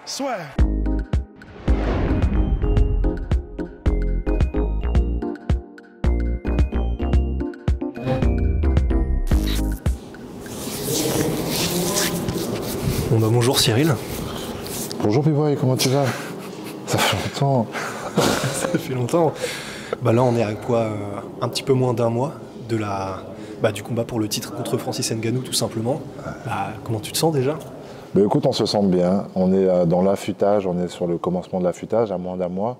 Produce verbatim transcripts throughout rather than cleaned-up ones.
Soit. Bon bah bonjour Cyril. Bonjour P-Boy, comment tu vas? Ça fait longtemps. Ça fait longtemps. Bah là on est à quoi euh, un petit peu moins d'un mois de la, bah, du combat pour le titre contre Francis Ngannou tout simplement. Bah, comment tu te sens déjà? Bah écoute, on se sent bien. On est dans l'affûtage, on est sur le commencement de l'affûtage à moins d'un mois.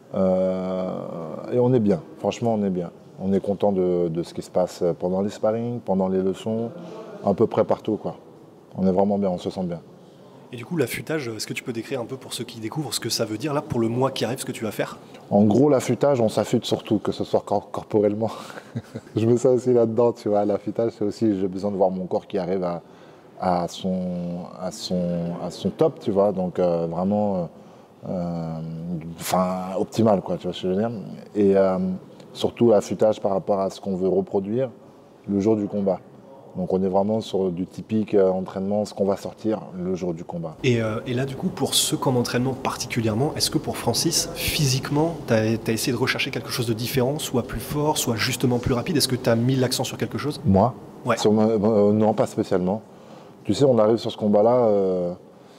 Euh, et on est bien, franchement on est bien. On est content de, de ce qui se passe pendant les sparring, pendant les leçons, à peu près partout quoi. On est vraiment bien, on se sent bien. Et du coup l'affûtage, est-ce que tu peux décrire un peu pour ceux qui découvrent ce que ça veut dire là pour le mois qui arrive, ce que tu vas faire? En gros l'affûtage, on s'affûte surtout, que ce soit cor corporellement. Je mets ça aussi là-dedans, tu vois. L'affûtage c'est aussi, j'ai besoin de voir mon corps qui arrive à, à, son, à, son, à son top, tu vois. Donc euh, vraiment, euh, enfin optimal quoi, tu vois ce que je veux dire. Et euh, surtout l'affûtage par rapport à ce qu'on veut reproduire le jour du combat. Donc on est vraiment sur du typique euh, entraînement, ce qu'on va sortir le jour du combat. Et, euh, et là du coup, pour ce camp d'entraînement particulièrement, est-ce que pour Francis, physiquement, tu as essayé de rechercher quelque chose de différent, soit plus fort, soit justement plus rapide? Est-ce que tu as mis l'accent sur quelque chose? Moi ouais. sur ma, euh, Non, pas spécialement. Tu sais, on arrive sur ce combat-là euh,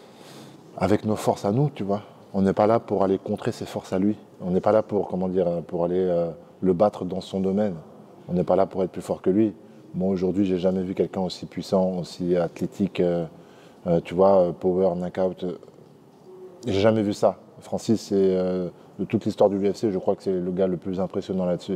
avec nos forces à nous, tu vois. On n'est pas là pour aller contrer ses forces à lui. On n'est pas là pour, comment dire, pour aller euh, le battre dans son domaine. On n'est pas là pour être plus fort que lui. Moi, aujourd'hui, j'ai jamais vu quelqu'un aussi puissant, aussi athlétique, euh, euh, tu vois, power, knockout. Euh, j'ai jamais vu ça. Francis, c'est euh, de toute l'histoire du U F C, je crois que c'est le gars le plus impressionnant là-dessus.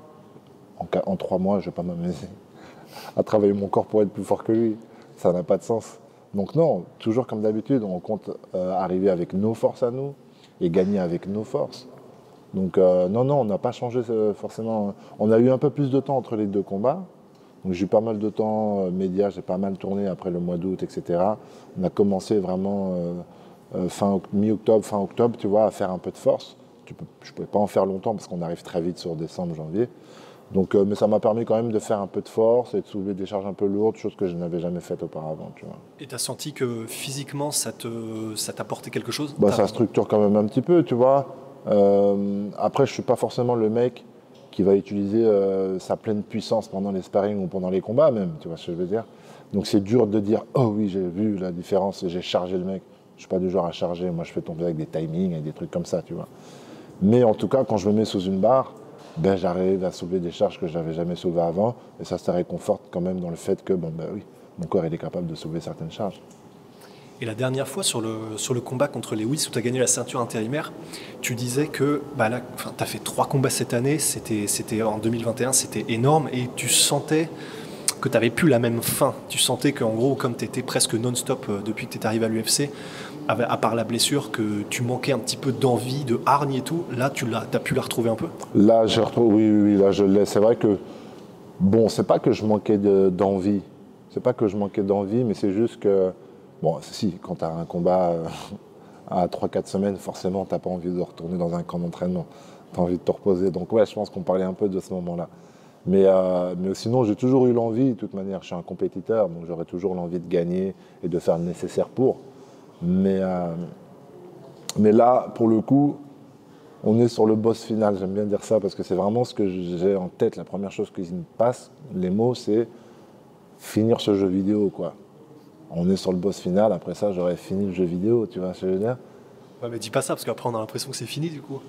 En, en trois mois, je vais pas m'amuser à travailler mon corps pour être plus fort que lui. Ça n'a pas de sens. Donc non, toujours comme d'habitude, on compte euh, arriver avec nos forces à nous et gagner avec nos forces. Donc euh, non, non, on n'a pas changé euh, forcément. On a eu un peu plus de temps entre les deux combats. Donc j'ai eu pas mal de temps euh, média, j'ai pas mal tourné après le mois d'août, et cetera. On a commencé vraiment euh, euh, fin mi-octobre, fin octobre, tu vois, à faire un peu de force. Tu peux, je ne pouvais pas en faire longtemps parce qu'on arrive très vite sur décembre, janvier. Donc, euh, mais ça m'a permis quand même de faire un peu de force et de soulever des charges un peu lourdes, chose que je n'avais jamais faite auparavant, tu vois. Et tu as senti que physiquement, ça t'apportait quelque chose? Bah, ça structure quand même un petit peu, tu vois. Euh, après, je ne suis pas forcément le mec qui va utiliser euh, sa pleine puissance pendant les sparring ou pendant les combats même, tu vois ce que je veux dire. Donc c'est dur de dire « Oh oui, j'ai vu la différence et j'ai chargé le mec ». Je ne suis pas du genre à charger, moi je fais tomber avec des timings, avec des trucs comme ça, tu vois. Mais en tout cas, quand je me mets sous une barre, ben, j'arrive à soulever des charges que je n'avais jamais soulevées avant et ça, ça réconforte quand même dans le fait que, bon ben oui, mon corps il est capable de soulever certaines charges. Et la dernière fois, sur le, sur le combat contre Lewis, où tu as gagné la ceinture intérimaire, tu disais que bah là, tu as fait trois combats cette année, c'était en deux mille vingt et un, c'était énorme, et tu sentais que tu n'avais plus la même faim. Tu sentais qu'en gros, comme tu étais presque non-stop depuis que tu es arrivé à l'U F C, à part la blessure, que tu manquais un petit peu d'envie, de hargne et tout, là, tu as pu la retrouver un peu? Là, je retrouve, oui, oui, oui, là, je l'ai. C'est vrai que, bon, c'est pas que je manquais d'envie, c'est pas que je manquais d'envie, mais c'est juste que, bon, si, quand tu as un combat euh, à trois quatre semaines, forcément, tu n'as pas envie de retourner dans un camp d'entraînement. Tu as envie de te reposer. Donc, ouais, je pense qu'on parlait un peu de ce moment-là. Mais, euh, mais sinon, j'ai toujours eu l'envie. De toute manière, je suis un compétiteur, donc j'aurais toujours l'envie de gagner et de faire le nécessaire pour. Mais, euh, mais là, pour le coup, on est sur le boss final. J'aime bien dire ça parce que c'est vraiment ce que j'ai en tête. La première chose qui me passe, les mots, c'est finir ce jeu vidéo, quoi. On est sur le boss final, après ça j'aurais fini le jeu vidéo, tu vois ce que je veux dire? Ouais, mais dis pas ça, parce qu'après on a l'impression que c'est fini du coup.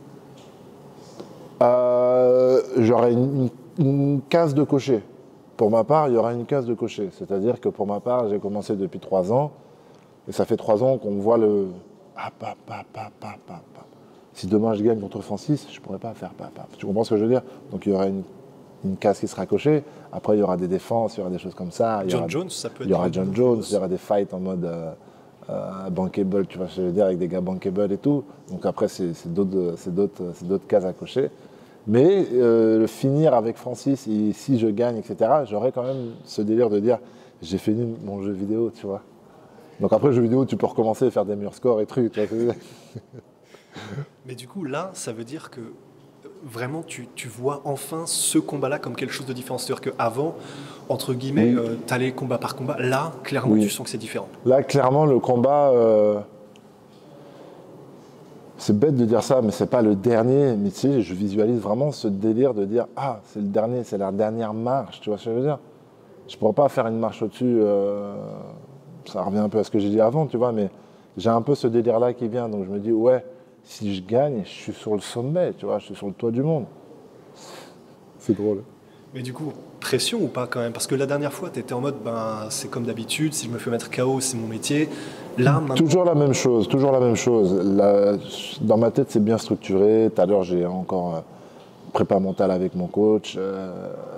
Euh, J'aurais une, une case de cocher. Pour ma part, il y aura une case de cocher. C'est-à-dire que pour ma part, j'ai commencé depuis trois ans, et ça fait trois ans qu'on voit le... Ah, pa, pa, pa, pa, pa, pa. Si demain je gagne contre Francis, je ne pourrais pas faire pa, pa. Tu comprends ce que je veux dire? Donc il y aura une, une case qui sera cochée. Après, il y aura des défenses, il y aura des choses comme ça. Il y John aura, Jones, ça peut être... Il y aura John Jones, il y aura des fights en mode euh, euh, bankable, tu vois ce que je veux dire, avec des gars bankable et tout. Donc après, c'est d'autres cases à cocher. Mais euh, finir avec Francis, et si je gagne, et cetera, j'aurais quand même ce délire de dire j'ai fini mon jeu vidéo, tu vois. Donc après, le jeu vidéo, tu peux recommencer, faire des meilleurs scores et trucs, tu vois ce que je veux dire. Mais du coup, là, ça veut dire que vraiment, tu, tu vois enfin ce combat-là comme quelque chose de différent. C'est-à-dire qu'avant, entre guillemets, oui. euh, tu allais combat par combat. Là, clairement, oui. Tu sens que c'est différent. Là, clairement, le combat, euh, c'est bête de dire ça, mais c'est pas le dernier. Mais tu sais, je visualise vraiment ce délire de dire ah, c'est le dernier, c'est la dernière marche. Tu vois ce que je veux dire? Je pourrais pas faire une marche au-dessus. Euh, ça revient un peu à ce que j'ai dit avant, tu vois, mais j'ai un peu ce délire-là qui vient. Donc je me dis ouais, si je gagne, je suis sur le sommet, tu vois, je suis sur le toit du monde. C'est drôle. Mais du coup, pression ou pas quand même? Parce que la dernière fois, tu étais en mode, ben, c'est comme d'habitude, si je me fais mettre K O, c'est mon métier. Là, maintenant... Toujours la même chose, toujours la même chose. La- dans ma tête, c'est bien structuré. Tout à l'heure, j'ai encore euh, prépa mentale avec mon coach. Euh,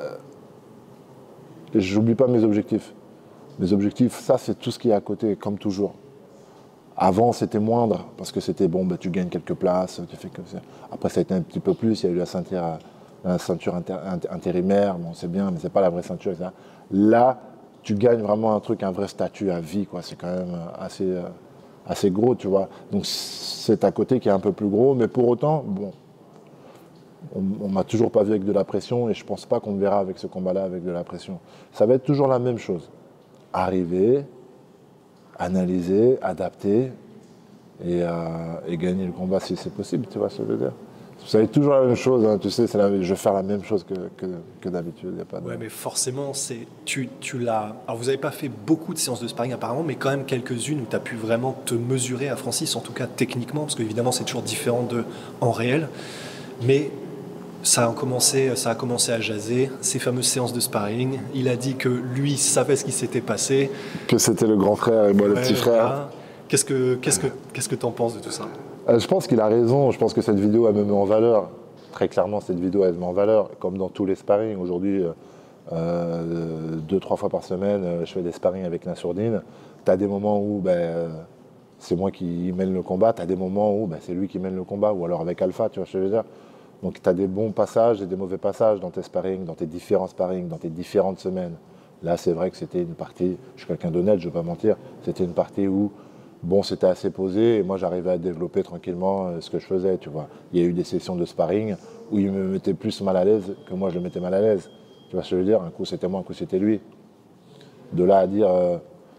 et j'oublie pas mes objectifs. Mes objectifs, ça, c'est tout ce qui est à côté, comme toujours. Avant, c'était moindre, parce que c'était bon, bah, tu gagnes quelques places, tu fais comme ça. Après, ça a été un petit peu plus, il y a eu la ceinture, la ceinture inter, inter, intérimaire, bon, c'est bien, mais c'est pas la vraie ceinture, et cetera. Là, tu gagnes vraiment un truc, un vrai statut à vie, quoi. C'est quand même assez, euh, assez gros, tu vois. Donc, c'est à côté qui est un peu plus gros, mais pour autant, bon, on ne m'a toujours pas vu avec de la pression, et je pense pas qu'on me verra avec ce combat-là avec de la pression. Ça va être toujours la même chose. Arriver, analyser, adapter et, euh, et gagner le combat si c'est possible, tu vois ce que je veux dire. Ça va être toujours la même chose, hein, tu sais, c'est la, je vais faire la même chose que, que, que d'habitude. Y a pas de... Ouais, mais forcément, c'est, tu, tu l'as... Alors, vous n'avez pas fait beaucoup de séances de sparring apparemment, mais quand même quelques-unes où tu as pu vraiment te mesurer à Francis, en tout cas techniquement, parce qu'évidemment, c'est toujours différent de en réel. Mais ça a commencé, ça a commencé à jaser, ces fameuses séances de sparring. Il a dit que lui savait ce qui s'était passé. Que c'était le grand frère et moi ouais, le petit frère. Voilà. Qu'est-ce que qu'est-ce que qu'est-ce que t'en penses de tout ça? euh, Je pense qu'il a raison. Je pense que cette vidéo elle me met en valeur. Très clairement, cette vidéo elle me met en valeur. Comme dans tous les sparring aujourd'hui, euh, deux trois fois par semaine, je fais des sparring avec Nassourdine. Tu as des moments où ben, c'est moi qui mène le combat. Tu as des moments où ben, c'est lui qui mène le combat. Ou alors avec Alpha, tu vois ce que je veux dire. Donc tu as des bons passages et des mauvais passages dans tes sparring, dans tes différents sparring, dans tes différentes semaines. Là, c'est vrai que c'était une partie, je suis quelqu'un d'honnête, je ne vais pas mentir, c'était une partie où, bon, c'était assez posé et moi, j'arrivais à développer tranquillement ce que je faisais, tu vois. Il y a eu des sessions de sparring où il me mettait plus mal à l'aise que moi, je le mettais mal à l'aise. Tu vois ce que je veux dire? Un coup, c'était moi, un coup, c'était lui. De là à dire euh,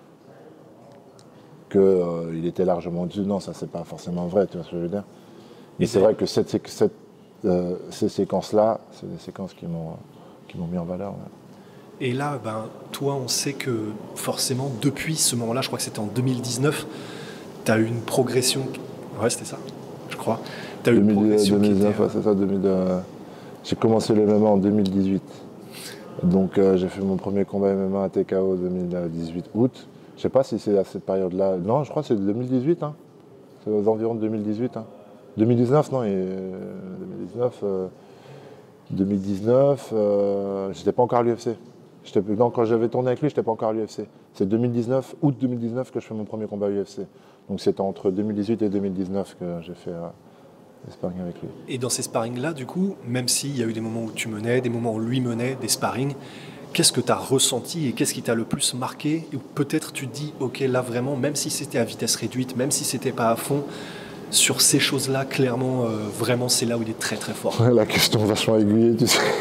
qu'il euh, était largement au-dessus, non, ça, c'est pas forcément vrai, tu vois ce que je veux dire? Et c'est vrai que cette, cette Euh, ces séquences-là, c'est des séquences qui m'ont qui m'ont mis en valeur. Ouais. Et là, ben, toi, on sait que forcément, depuis ce moment-là, je crois que c'était en deux mille dix-neuf, tu as eu une progression. Ouais, c'était ça, je crois. Tu as eu une progression. deux mille dix-neuf, qui était... ouais, c'est ça. deux mille, euh, j'ai commencé le M M A en deux mille dix-huit. Donc, euh, j'ai fait mon premier combat M M A à T K O deux mille dix-huit août. Je sais pas si c'est à cette période-là. Non, je crois que c'est deux mille dix-huit. Hein. C'est aux environs de deux mille dix-huit. Hein. deux mille dix-neuf, non, et, euh, deux mille dix-neuf, euh, deux mille dix-neuf euh, j'étais pas encore à l'U F C. J'étais, non, quand j'avais tourné avec lui, j'étais pas encore à l'U F C. C'est deux mille dix-neuf, août deux mille dix-neuf que je fais mon premier combat à l'U F C. Donc c'était entre deux mille dix-huit et deux mille dix-neuf que j'ai fait euh, des sparring avec lui. Et dans ces sparring-là, du coup, même s'il y a eu des moments où tu menais, des moments où lui menait, des sparring, qu'est-ce que tu as ressenti et qu'est-ce qui t'a le plus marqué? Ou peut-être tu te dis, ok, là vraiment, même si c'était à vitesse réduite, même si c'était pas à fond, sur ces choses-là, clairement, euh, vraiment, c'est là où il est très très fort. La question vachement aiguillée, tu sais.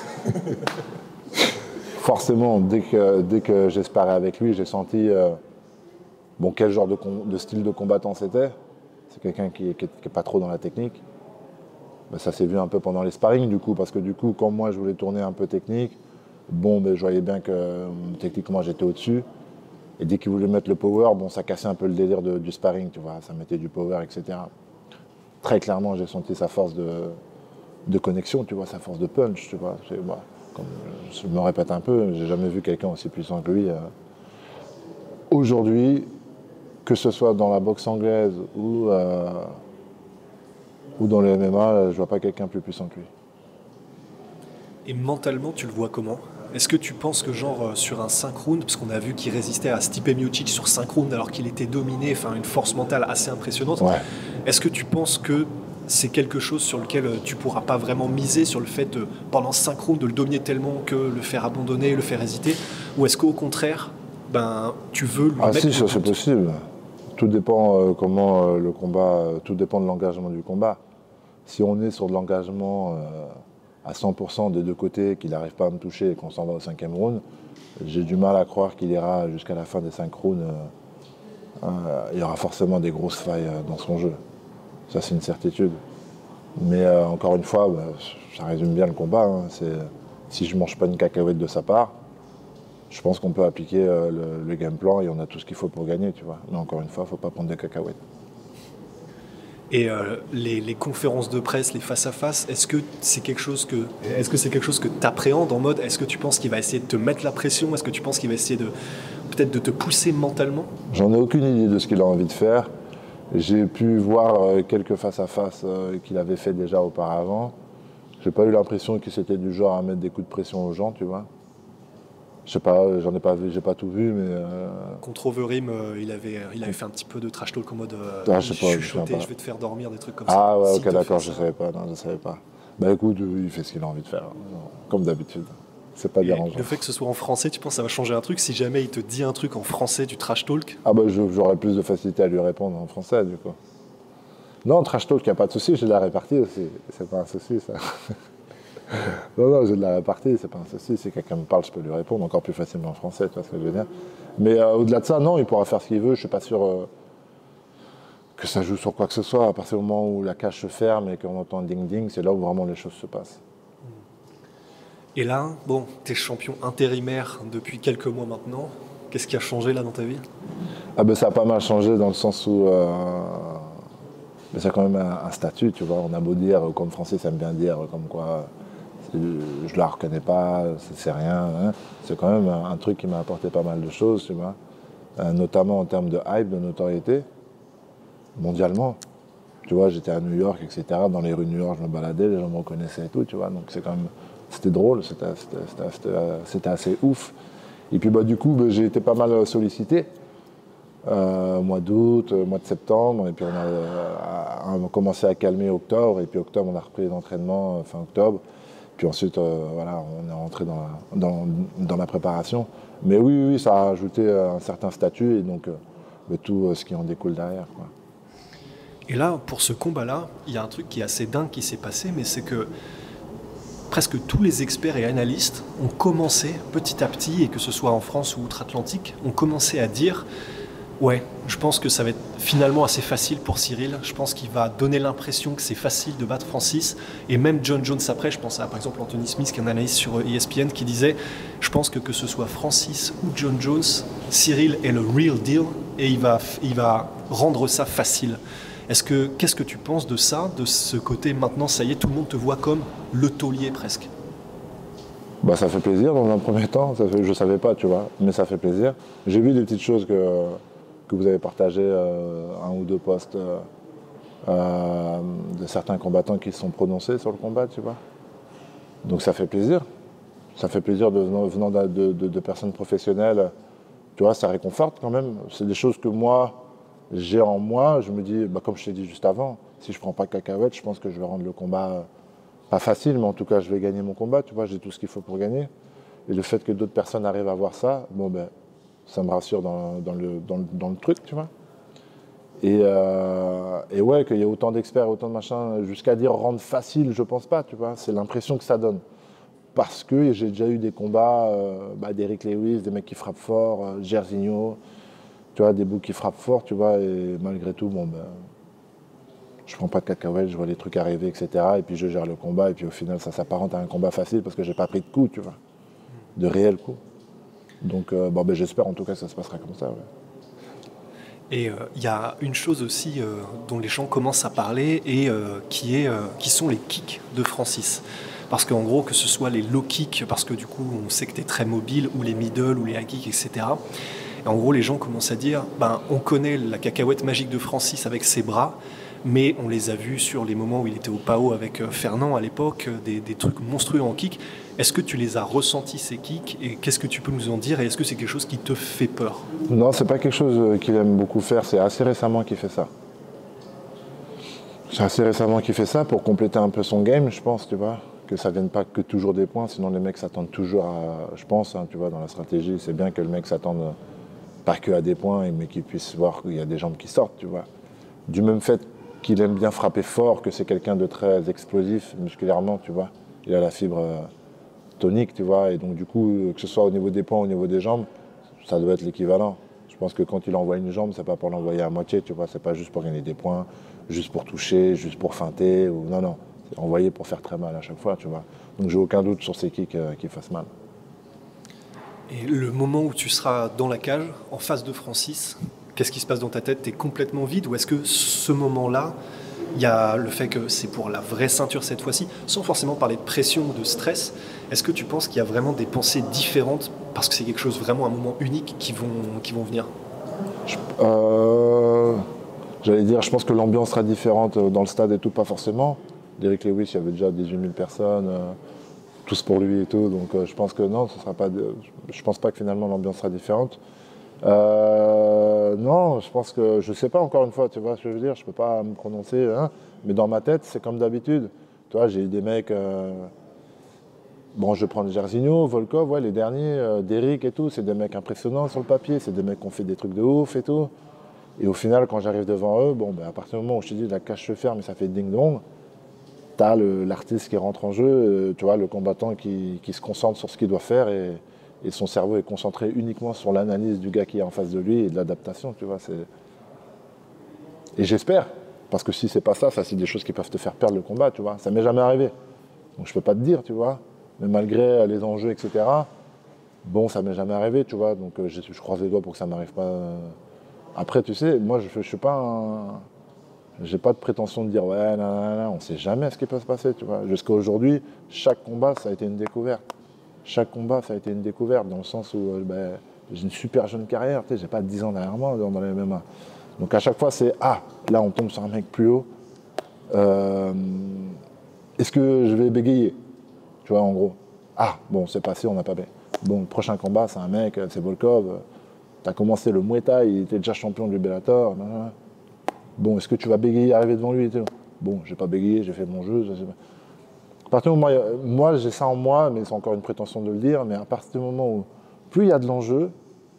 Forcément, dès que, dès que j'ai sparé avec lui, j'ai senti euh, bon, quel genre de, com- de style de combattant c'était. C'est quelqu'un qui n'est pas trop dans la technique. Ben, ça s'est vu un peu pendant les sparring, du coup, parce que du coup, quand moi je voulais tourner un peu technique, bon, ben, je voyais bien que euh, techniquement j'étais au-dessus. Et dès qu'il voulait mettre le power, bon, ça cassait un peu le délire de, du sparring, tu vois, ça mettait du power, et cetera. Très clairement, j'ai senti sa force de, de connexion, tu vois, sa force de punch, tu vois. C'est, bah, comme je me répète un peu, j'ai jamais vu quelqu'un aussi puissant que lui. Euh. Aujourd'hui, que ce soit dans la boxe anglaise ou, euh, ou dans le M M A, je vois pas quelqu'un plus puissant que lui. Et mentalement, tu le vois comment? Est-ce que tu penses que genre euh, sur un cinq rounds, parce qu'on a vu qu'il résistait à Stipe Miocic sur cinq rounds alors qu'il était dominé, enfin une force mentale assez impressionnante, ouais. Est-ce que tu penses que c'est quelque chose sur lequel tu ne pourras pas vraiment miser, sur le fait de, pendant cinq rounds, de le dominer tellement que le faire abandonner, le faire hésiter? Ou est-ce qu'au contraire, ben, tu veux lui ah mettre... Ah si, ça c'est possible. Tout dépend euh, comment euh, le combat, euh, tout dépend de l'engagement du combat. Si on est sur de l'engagement euh, à cent pour cent des deux côtés, qu'il n'arrive pas à me toucher et qu'on s'en va au cinquième round, j'ai du mal à croire qu'il ira jusqu'à la fin des cinq rounds. Euh, euh, il y aura forcément des grosses failles euh, dans son jeu. Ça, c'est une certitude. Mais euh, encore une fois, bah, ça résume bien le combat. Hein. C'est, si je ne mange pas une cacahuète de sa part, je pense qu'on peut appliquer euh, le, le game plan et on a tout ce qu'il faut pour gagner, tu vois. Mais encore une fois, il ne faut pas prendre des cacahuètes. Et euh, les, les conférences de presse, les face-à-face, est-ce que c'est quelque chose que est-ce que c'est quelque chose que tu appréhendes en mode, est-ce que tu penses qu'il va essayer de te mettre la pression? Est-ce que tu penses qu'il va essayer de peut-être de te pousser mentalement? J'en ai aucune idée de ce qu'il a envie de faire. J'ai pu voir euh, quelques face-à-face euh, qu'il avait fait déjà auparavant. J'ai pas eu l'impression que c'était du genre à mettre des coups de pression aux gens, tu vois. Je sais pas, j'en ai pas vu, j'ai pas tout vu, mais. Euh... Contre Overeem, euh, il, avait, il avait fait un petit peu de trash talk en mode euh, ah, je sais pas, chuchoter, je, je vais te faire dormir, des trucs comme ah, ça. Ah ouais, si ok, d'accord, je savais pas, non, je savais pas. Bah écoute, il fait ce qu'il a envie de faire, comme d'habitude. C'est pas Et dérangeant. le fait que ce soit en français, tu penses que ça va changer un truc? Si jamais il te dit un truc en français, du trash talk? Ah bah j'aurais plus de facilité à lui répondre en français, du coup. Non, trash talk, il n'y a pas de souci, j'ai de la répartie aussi. C'est pas un souci, ça. Non, non, j'ai de la répartie, c'est pas un souci. Si quelqu'un me parle, je peux lui répondre encore plus facilement en français, tu vois ce que je veux dire. Mais euh, au-delà de ça, non, il pourra faire ce qu'il veut. Je suis pas sûr euh, que ça joue sur quoi que ce soit. À partir du moment où la cage se ferme et qu'on entend ding-ding, c'est là où vraiment les choses se passent. Et là, bon, tu es champion intérimaire depuis quelques mois maintenant. Qu'est-ce qui a changé là dans ta vie? Ah ben ça a pas mal changé dans le sens où euh, ben, c'est quand même un, un statut, tu vois. On a beau dire, comme Francis aime bien dire, comme quoi je la reconnais pas, c'est rien. Hein. C'est quand même un, un truc qui m'a apporté pas mal de choses, tu vois. Euh, notamment en termes de hype, de notoriété, mondialement. Tu vois, j'étais à New York, et cetera. Dans les rues de New York, je me baladais, les gens me reconnaissaient et tout, tu vois. Donc c'est quand même, c'était drôle, c'était, c'était, c'était, c'était assez ouf. Et puis bah, du coup, bah, j'ai été pas mal sollicité. Euh, mois d'août, mois de septembre, et puis on a, euh, on a commencé à calmer octobre, et puis octobre, on a repris les entraînements fin octobre. Puis ensuite, euh, voilà, on est rentré dans la, dans, dans la préparation. Mais oui, oui, ça a ajouté un certain statut et donc euh, tout ce qui en découle derrière, quoi. Et là, pour ce combat-là, il y a un truc qui est assez dingue qui s'est passé, mais c'est que presque tous les experts et analystes ont commencé petit à petit, et que ce soit en France ou outre-Atlantique, ont commencé à dire ouais, je pense que ça va être finalement assez facile pour Cyril. Je pense qu'il va donner l'impression que c'est facile de battre Francis. Et même John Jones après, je pense à par exemple Anthony Smith, qui est un analyste sur E S P N, qui disait je pense que que ce soit Francis ou John Jones, Cyril est le real deal et il va, il va rendre ça facile. Est-ce que, qu'est-ce que tu penses de ça, de ce côté maintenant, ça y est, tout le monde te voit comme le taulier presque? Bah, ça fait plaisir dans un premier temps, ça fait, je ne savais pas, tu vois, mais ça fait plaisir. J'ai vu des petites choses que, que vous avez partagées, euh, un ou deux posts euh, euh, de certains combattants qui se sont prononcés sur le combat, tu vois. Donc ça fait plaisir. Ça fait plaisir de, venant de, de, de, de personnes professionnelles, tu vois, ça réconforte quand même. C'est des choses que moi, j'ai en moi, je me dis, bah, comme je t'ai dit juste avant, si je ne prends pas cacahuète, je pense que je vais rendre le combat pas facile, mais en tout cas, je vais gagner mon combat, tu vois, j'ai tout ce qu'il faut pour gagner. Et le fait que d'autres personnes arrivent à voir ça, bon ben, ça me rassure dans, dans, le, dans, le, dans le truc, tu vois. Et, euh, et ouais, qu'il y ait autant d'experts, autant de machins, jusqu'à dire rendre facile, je pense pas, tu vois. C'est l'impression que ça donne. Parce que j'ai déjà eu des combats, euh, bah, d'Eric Lewis, des mecs qui frappent fort, euh, Jairzinho, tu vois, des bouts qui frappent fort, tu vois, et malgré tout, bon ben, je prends pas de cacahuètes, je vois les trucs arriver, et cetera. Et puis je gère le combat, et puis au final, ça s'apparente à un combat facile parce que j'ai pas pris de coups, tu vois, de réels coups. Donc, euh, bon, ben, j'espère en tout cas que ça se passera comme ça. Ouais. Et il euh, y a une chose aussi euh, dont les gens commencent à parler, et euh, qui, est, euh, qui sont les kicks de Francis. Parce qu'en gros, que ce soit les low kicks, parce que du coup, on sait que tu es très mobile, ou les middle, ou les high kicks, et cetera. Et en gros, les gens commencent à dire, ben, on connaît la cacahuète magique de Francis avec ses bras, mais on les a vus sur les moments où il était au P A O avec Fernand à l'époque, des, des trucs monstrueux en kick. Est-ce que tu les as ressentis, ces kicks, et qu'est-ce que tu peux nous en dire, et est-ce que c'est quelque chose qui te fait peur? Non, c'est pas quelque chose qu'il aime beaucoup faire, c'est assez récemment qu'il fait ça. C'est assez récemment qu'il fait ça pour compléter un peu son game, je pense, tu vois, que ça vienne pas que toujours des points, sinon les mecs s'attendent toujours à, je pense, hein, tu vois, dans la stratégie, c'est bien que le mec s'attende pas que à des points, mais qu'il puisse voir qu'il y a des jambes qui sortent, tu vois. Du même fait qu'il aime bien frapper fort, que c'est quelqu'un de très explosif musculairement, tu vois. Il a la fibre euh, tonique, tu vois, et donc du coup, que ce soit au niveau des poings, au niveau des jambes, ça doit être l'équivalent. Je pense que quand il envoie une jambe, c'est pas pour l'envoyer à moitié, tu vois. C'est pas juste pour gagner des points, juste pour toucher, juste pour feinter. Ou... Non, non. C'est envoyé pour faire très mal à chaque fois, tu vois. Donc j'ai aucun doute sur ses kicks euh, qui fassent mal. Et le moment où tu seras dans la cage, en face de Francis, qu'est-ce qui se passe dans ta tête? T'es complètement vide? Ou est-ce que ce moment-là, il y a le fait que c'est pour la vraie ceinture cette fois-ci, sans forcément parler de pression ou de stress, est-ce que tu penses qu'il y a vraiment des pensées différentes, parce que c'est quelque chose vraiment, un moment unique, qui vont, qui vont venir? Je- euh, J'allais dire, je pense que l'ambiance sera différente dans le stade et tout, pas forcément. Derrick Lewis, il y avait déjà dix-huit mille personnes, euh, tous pour lui et tout, donc euh, je pense que non, ce sera pas de- je pense pas que finalement l'ambiance sera différente. Euh, non, je pense que, je sais pas encore une fois, tu vois ce que je veux dire, je peux pas me prononcer, hein, mais dans ma tête, c'est comme d'habitude. Tu vois, j'ai eu des mecs, euh, bon, je prends Jairzinho, Volkov, ouais, les derniers, euh, Derrick et tout, c'est des mecs impressionnants sur le papier, c'est des mecs qui ont fait des trucs de ouf et tout. Et au final, quand j'arrive devant eux, bon, ben, à partir du moment où je te dis la cage se ferme et ça fait ding-dong, t'as le- l'artiste qui rentre en jeu, euh, tu vois, le combattant qui, qui se concentre sur ce qu'il doit faire et, et son cerveau est concentré uniquement sur l'analyse du gars qui est en face de lui et de l'adaptation, tu vois. c'est- Et j'espère, parce que si c'est pas ça, ça c'est des choses qui peuvent te faire perdre le combat, tu vois. Ça m'est jamais arrivé, donc je peux pas te dire, tu vois. Mais malgré les enjeux, et cetera, bon, ça m'est jamais arrivé, tu vois. Donc euh, je, je croise les doigts pour que ça m'arrive pas. euh. Après, tu sais, moi je, je suis pas un... J'ai pas de prétention de dire ouais, nan, nan, nan, on sait jamais ce qui peut se passer, tu vois. Jusqu'à aujourd'hui, chaque combat, ça a été une découverte. Chaque combat, ça a été une découverte, dans le sens où euh, ben, j'ai une super jeune carrière, tu sais, j'ai pas dix ans derrière moi dans, dans les M M A. Donc à chaque fois, c'est ah, là on tombe sur un mec plus haut. Euh, Est-ce que je vais bégayer? Tu vois, en gros. Ah, bon, c'est passé, on n'a pas bé. Bon, le prochain combat, c'est un mec, c'est Volkov. T'as commencé le Muay Thai, il était déjà champion du Bellator. nan, nan. Bon, est-ce que tu vas bégayer, arriver devant lui et tout? Bon, j'ai pas bégayé, j'ai fait mon jeu. je sais pas. À partir du moment où, moi, j'ai ça en moi, mais c'est encore une prétention de le dire, mais à partir du moment où plus il y a de l'enjeu,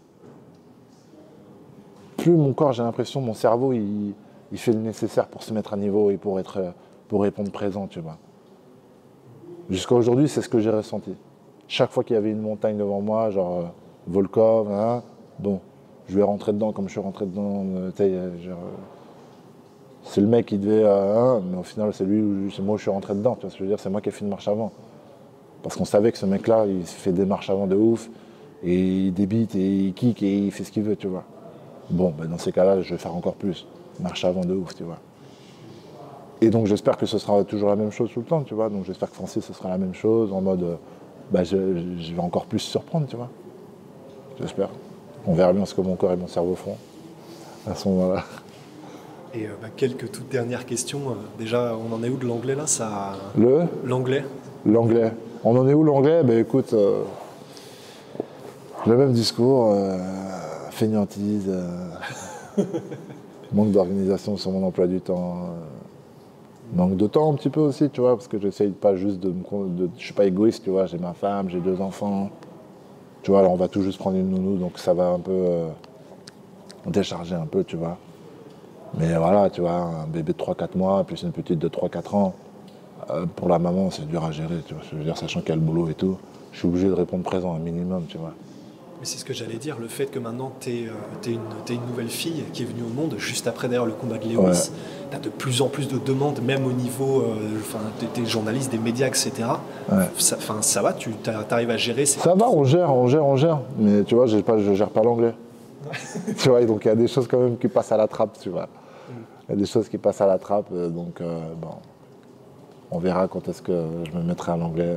plus mon corps, j'ai l'impression, mon cerveau, il, il fait le nécessaire pour se mettre à niveau et pour, être, pour répondre présent, tu vois. Jusqu'à aujourd'hui, c'est ce que j'ai ressenti. Chaque fois qu'il y avait une montagne devant moi, genre euh, Volkov, hein, bon, je vais rentrer dedans comme je suis rentré dedans. euh, tu sais, euh, genre, euh, c'est le mec qui devait, euh, hein, mais au final, c'est lui, ou- c'est moi où je suis rentré dedans. Tu vois ce que je veux dire? C'est moi qui ai fait une marche avant. Parce qu'on savait que ce mec-là, il fait des marches avant de ouf, et il débite, et il kick, et il fait ce qu'il veut, tu vois. Bon, ben dans ces cas-là, je vais faire encore plus. Marche avant de ouf, tu vois. Et donc j'espère que ce sera toujours la même chose tout le temps, tu vois. Donc j'espère que Francis, ce sera la même chose, en mode, euh, bah, je, je vais encore plus surprendre, tu vois. J'espère. On verra bien ce que mon corps et mon cerveau font à ce moment-là. Et euh, bah, quelques toutes dernières questions. Euh, déjà, on en est où de l'anglais là? Ça... Le L'anglais? L'anglais. On en est où l'anglais? Ben écoute, euh, le même discours, euh, fainéantise, euh, manque d'organisation sur mon emploi du temps, euh, manque de temps un petit peu aussi, tu vois, parce que j'essaye pas juste de me... con- de- je suis pas égoïste, tu vois, j'ai ma femme, j'ai deux enfants, tu vois, alors on va tout juste prendre une nounou, donc ça va un peu euh, décharger un peu, tu vois. Mais voilà, tu vois, un bébé de trois quatre mois, plus une petite de trois quatre ans, euh, pour la maman, c'est dur à gérer, tu vois. Je veux dire, sachant qu'il y a le boulot et tout, je suis obligé de répondre présent un minimum, tu vois. Mais c'est ce que j'allais dire, le fait que maintenant tu es, une, t'es une nouvelle fille qui est venue au monde, juste après d'ailleurs le combat de Lewis, Ouais. tu as de plus en plus de demandes, même au niveau euh, enfin, des, des journalistes, des médias, et cetera. Ouais. Ça, enfin, ça va, tu arrives à gérer ces... Ça va, on gère, on gère, on gère. Mais tu vois, j'ai pas, je gère pas l'anglais. Tu vois, donc il y a des choses quand même qui passent à la trappe, tu vois. Il y a des choses qui passent à la trappe, euh, donc euh, bon, on verra quand est-ce que je me mettrai à l'anglais.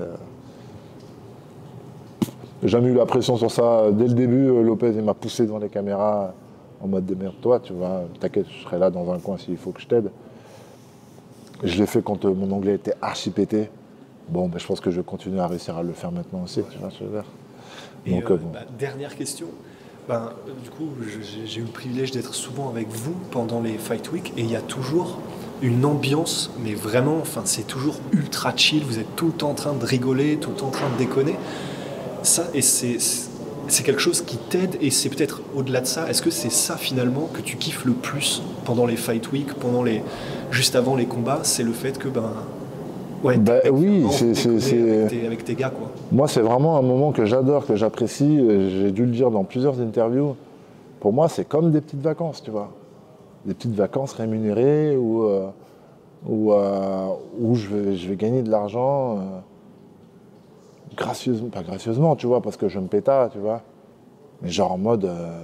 J'ai jamais eu la pression sur ça. Dès le début, euh, Lopez il m'a poussé devant les caméras en mode démerde-toi, tu vois. T'inquiète, je serai là dans un coin s'il faut que je t'aide. Je l'ai fait quand euh, mon anglais était archi pété. Bon, ben, je pense que je vais continuer à réussir à le faire maintenant aussi, tu vois ce que je veux dire. Et Donc, euh, euh, bon. bah, dernière question. Ben, euh, du coup, j'ai j'ai eu le privilège d'être souvent avec vous pendant les Fight Week et il y a toujours une ambiance, mais vraiment, enfin, c'est toujours ultra chill. Vous êtes tout le temps en train de rigoler, tout le temps en train de déconner. Ça, et c'est c'est quelque chose qui t'aide et c'est peut-être au-delà de ça. Est-ce que c'est ça finalement que tu kiffes le plus pendant les Fight Week, pendant les juste avant les combats, c'est le fait que ben ouais, Bah, t'es avec- oui, vraiment, c'est- c'est- déconner c'est- avec tes, avec tes gars quoi. Moi, c'est vraiment un moment que j'adore, que j'apprécie. J'ai dû le dire dans plusieurs interviews. Pour moi, c'est comme des petites vacances, tu vois. Des petites vacances rémunérées où, euh, où, euh, où je, vais, je vais gagner de l'argent euh, gracieusement, pas gracieusement, tu vois, parce que je me péta, tu vois. Mais genre en mode, euh,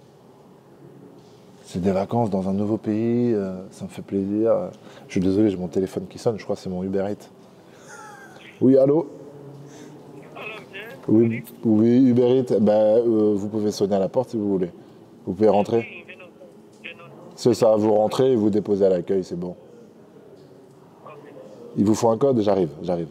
c'est des vacances dans un nouveau pays, euh, ça me fait plaisir. Je suis désolé, j'ai mon téléphone qui sonne, je crois que c'est mon Uber Eats. Oui, allô? Oui, oui, Uber Eats, bah, euh, vous pouvez sonner à la porte si vous voulez. Vous pouvez rentrer. C'est ça, vous rentrez et vous déposez à l'accueil, c'est bon. Il vous faut un code? J'arrive, j'arrive.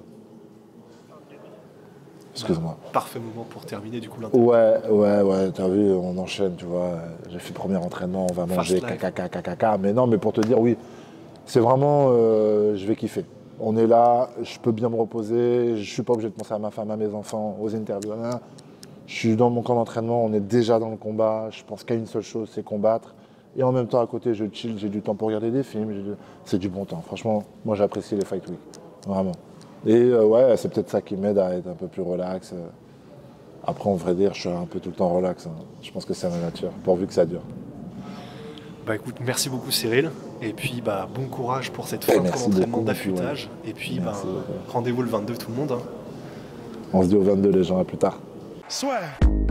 Excuse-moi. Parfait moment pour terminer du coup l'interview. Ouais, ouais, ouais, t'as vu, on enchaîne, tu vois. J'ai fait le premier entraînement, on va manger, caca, caca, caca. Mais non, mais pour te dire, oui, c'est vraiment, euh, je vais kiffer. On est là, je peux bien me reposer, je suis pas obligé de penser à ma femme, à mes enfants, aux interviews. Je suis dans mon camp d'entraînement, on est déjà dans le combat, je pense qu'à une seule chose, c'est combattre. Et en même temps, à côté, je chill, j'ai du temps pour regarder des films, du... c'est du bon temps. Franchement, moi j'apprécie les Fight Week, vraiment. Et euh, ouais, c'est peut-être ça qui m'aide à être un peu plus relax. Après, on devrait dire, je suis un peu tout le temps relax. Hein. Je pense que c'est ma nature, pourvu que ça dure. Bah écoute, merci beaucoup Cyril. Et puis bah bon courage pour cette fin d'entraînement d'affûtage. Ouais. Et puis bah, rendez-vous le vingt-deux tout le monde. Hein. On se dit au vingt-deux les gens, à plus tard. Swear.